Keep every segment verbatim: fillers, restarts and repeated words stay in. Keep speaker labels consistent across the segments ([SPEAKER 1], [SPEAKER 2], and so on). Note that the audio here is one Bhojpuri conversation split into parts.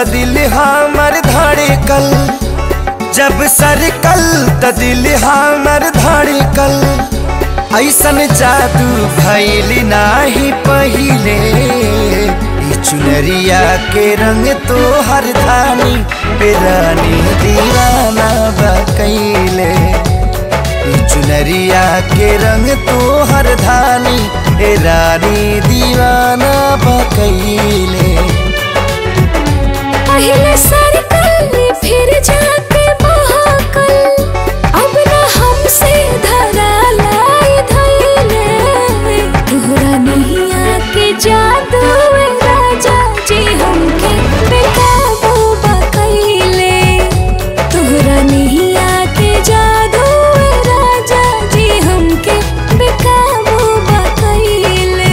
[SPEAKER 1] त दिल हमर धड़कल, जब सरकल त दिल हमर धड़कल। ऐसन जादू भइल नाही पहिले, चुनरिया के रंग तो हर धानी पे रानी दीवाना बकैले। चुनरिया के रंग तो हर धानी पे रानी दीवाना बकैले।
[SPEAKER 2] पहले सरकल फिर जाके महाकल, अब ना हमसे धरा लाई धैले। तोहरा नहीं आके जादू राजा जी हमके बेकाबू बकैले। तोहरा नहीं आके जादू राजा जी हमके बेकाबू बकैले।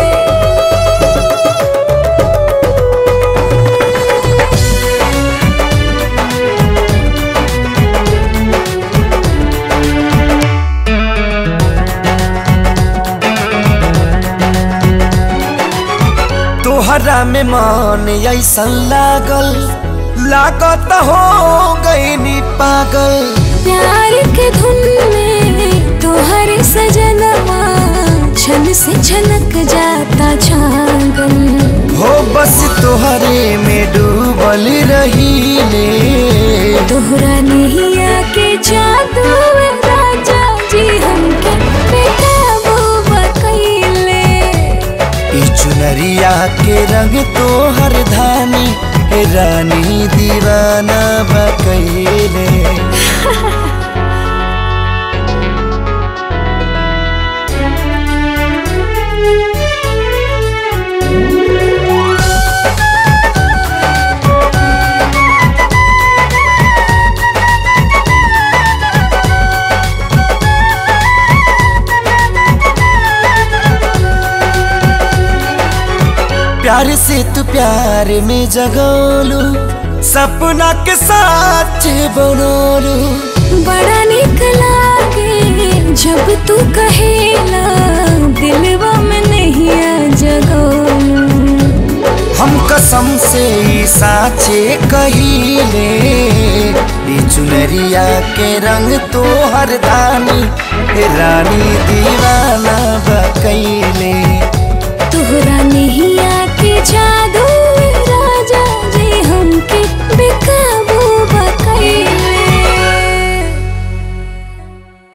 [SPEAKER 1] तोहरा में मन ऐसन लागल, लागत हो गईनी पागल।
[SPEAKER 2] प्यार के धुन में तोहर सजनवा छन से छनक जाता छागल।
[SPEAKER 1] हो बस तोहरे में डूबल रहीले।
[SPEAKER 2] तोहरा नहीं आके जादू राजा जी हमके बेकाबू बकैले।
[SPEAKER 1] चुनरिया के रंग तो हर धानी रानी दीवाना बकैले। प्यार से तू प्यार में जगोलू, सपना के साथ बनोलू।
[SPEAKER 2] बड़ा निक लागे जब तू कहेला, दिलवा में नहीं आ जगोलू।
[SPEAKER 1] हम कसम से साचे कहिले, चुनरिया के रंग तो हर दानी रानी दीवा